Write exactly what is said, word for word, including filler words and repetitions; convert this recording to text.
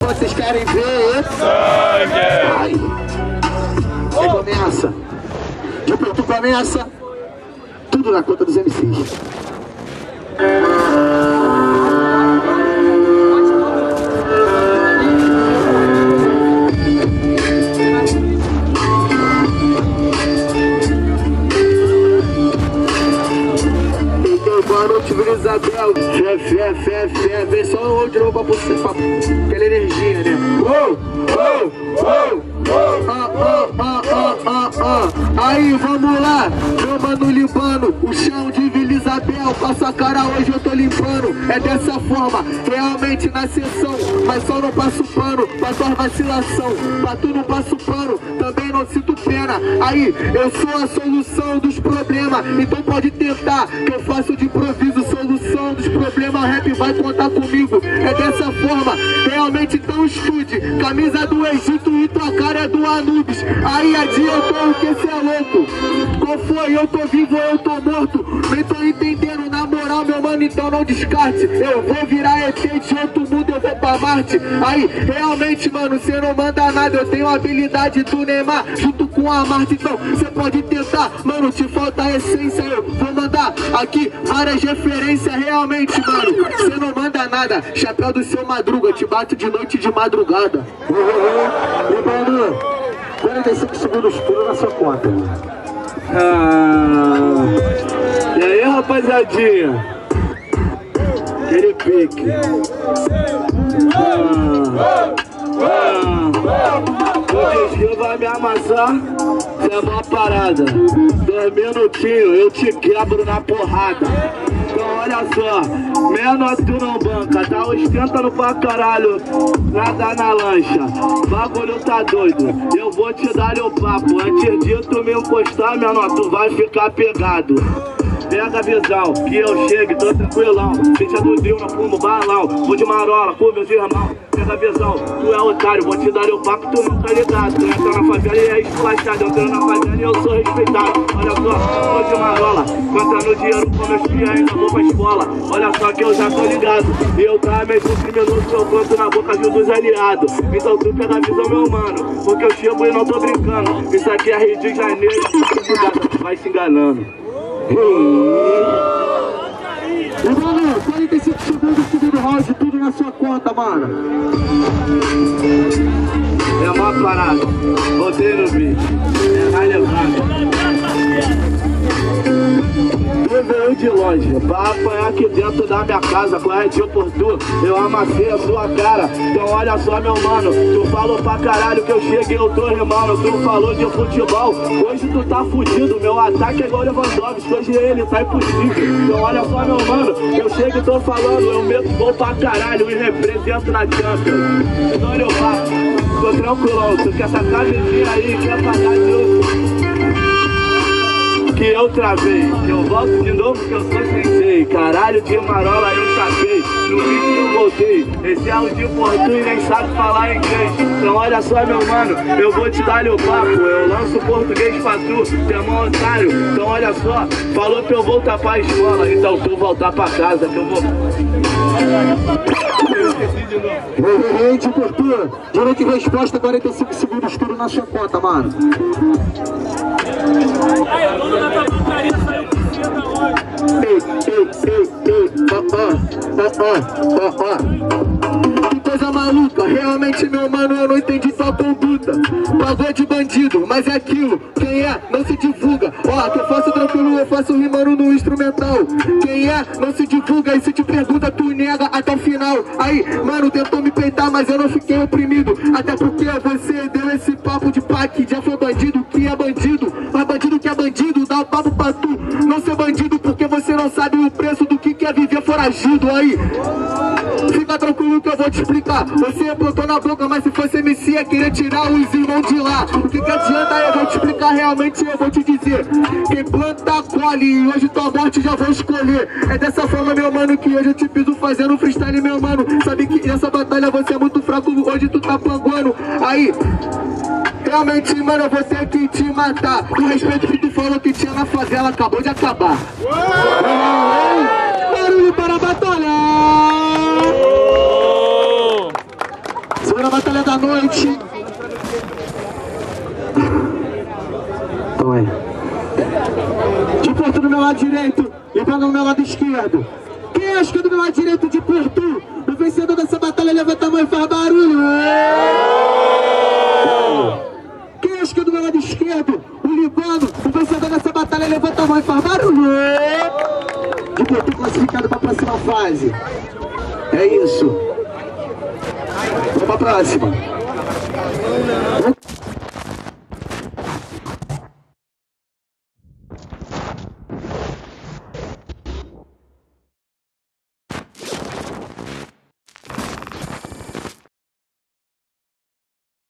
Vocês querem ver sangue? Ai. Quem começa? De pronto começa. Tudo na conta dos M Cs. Boa noite, Vila Isabel. Fé, fé, fé, fé. Vem só um de novo pra você, pra aquela energia, né? Oh, oh, oh, oh, oh, oh, oh, oh, oh. Aí, vamos lá. Meu mano limpando o chão de Vila Isabel. Passa a cara, hoje eu tô limpando. É dessa forma, realmente na sessão. Mas só não passo pano pra tua vacilação. Pra tu não passo pano, também não sinto pena. Aí, eu sou a solução dos problemas. Então pode tentar, que eu faço de improviso. Solução dos problemas, o rap vai contar comigo. É dessa forma, realmente então estude. Camisa do Egito e tua cara é do Anubis. Aí adiantou o que cê é louco. Qual foi? Eu tô vivo ou eu tô morto? Nem tô entendendo, na moral, meu mano, então não descarte. Eu vou virar E T de outro mundo, eu vou pra Marte. Aí, realmente, mano, cê não manda nada. Eu tenho a habilidade do Neymar junto com a Marte. Então, cê pode tentar, mano, te falta a essência. Eu vou mandar aqui várias referências, realmente, mano. Cê não manda nada. Chapéu do seu Madruga, te bato de noite e de madrugada. E, mano, quarenta e cinco segundos tudo na sua conta. Ah, e aí, rapaziadinha? Aquele pique. Ah, ah, o desvio vai me amassar. É uma parada. Dois minutinhos, eu te quebro na porrada. Então olha só, menor tu não banca, tá ostentando pra caralho, nada na lancha, bagulho tá doido, eu vou te dar o papo, antes de tu me encostar, menor, tu vai ficar pegado. Pega a visão, que eu chego, tô tranquilão. Ficha do drill, não fumo balão. Vou de marola com meus irmãos. Pega a visão, tu é otário, vou te dar o papo, tu não tá ligado. Tu entra na favela e é esculachado. Eu entro na favela e eu sou respeitado. Olha só, vou de marola, contando dinheiro com meus filhos, ainda vou pra escola. Olha só que eu já tô ligado. E eu também sou criminoso, eu conto na boca de um dos aliados. Então tu pega a visão, meu mano, porque eu chego e não tô brincando. Isso aqui é Rio de Janeiro, tu vai se enganando. E mano, quarenta e cinco segundos, segundo round, tudo na sua conta, mano. É uma parada, botei no vídeo, é relevante. Eu veio de longe, pra apanhar aqui dentro da minha casa, corretinho por tu, eu amassei a sua cara. Então olha só, meu mano, tu falou pra caralho que eu cheguei, eu tô rimando. Tu falou de futebol, hoje tu tá fudido. Meu ataque é igual Lewandowski, hoje ele tá impossível. Então olha só, meu mano, eu chego e tô falando, eu meto gol pra caralho e represento na Champions. Então eu faço, tô tranquilão, tu quer essa camisinha aí, quer pagar de outro? Que eu travei, que eu volto de novo, que eu sou sensei. Caralho de marola eu chapei, no vídeo eu voltei. Esse é o de português e nem sabe falar inglês. Então olha só, meu mano, eu vou te dar o papo. Eu lanço português pra tu, tu é mó otário. Então olha só, falou que eu voltar pra escola, então tu voltar pra casa que eu vou... Eu esqueci de novo. Rei de portura, direito de resposta, quarenta e cinco segundos, tudo na sua conta, mano. Aí, o dono da tabacaria saiu por cima hoje. Ei, ei, ei, ei, ó, ó, ó, ó, ó. Que coisa maluca, realmente, meu mano, eu não entendi tua conduta. Pagou de bandido, mas é aquilo, quem é, não se divulga. Ó, que eu faço tranquilo, eu faço rimando no instrumental. Quem é, não se divulga, e se te pergunta, tu nega até o final. Aí, mano, tentou me peitar, mas eu não fiquei oprimido. Até porque você deu esse papo de pá que já foi bandido, que é bandido. Mas bandido que é bandido, dá o papo pra tu não ser bandido, porque você não sabe o preço do que é viver foragido. Aí, fica tranquilo que eu vou te explicar. Você botou na boca, mas se fosse M C ia querer tirar os irmãos de lá. O que que adianta? Eu vou te explicar realmente, eu vou te dizer. Quem planta colhe, e hoje tua morte já vou escolher. É dessa forma, meu mano, que hoje eu te piso fazendo freestyle, meu mano. Sabe que nessa batalha você é muito fraco, hoje tu tá panguando. Aí, realmente, mano, eu vou ter que te matar. O respeito que tu falou que tinha na favela acabou de acabar. Barulho para batalhar! Primeira batalha da noite. Então é. De Porto do meu lado direito e Pano no meu lado esquerdo. Quem acha que é do meu lado direito de Porto? O vencedor dessa batalha levanta a mão e faz barulho. Quem acha que é do meu lado esquerdo? O Libano. O vencedor dessa batalha levanta a mão e faz barulho. De Porto classificado para a próxima fase. É isso. Vamos para a próxima.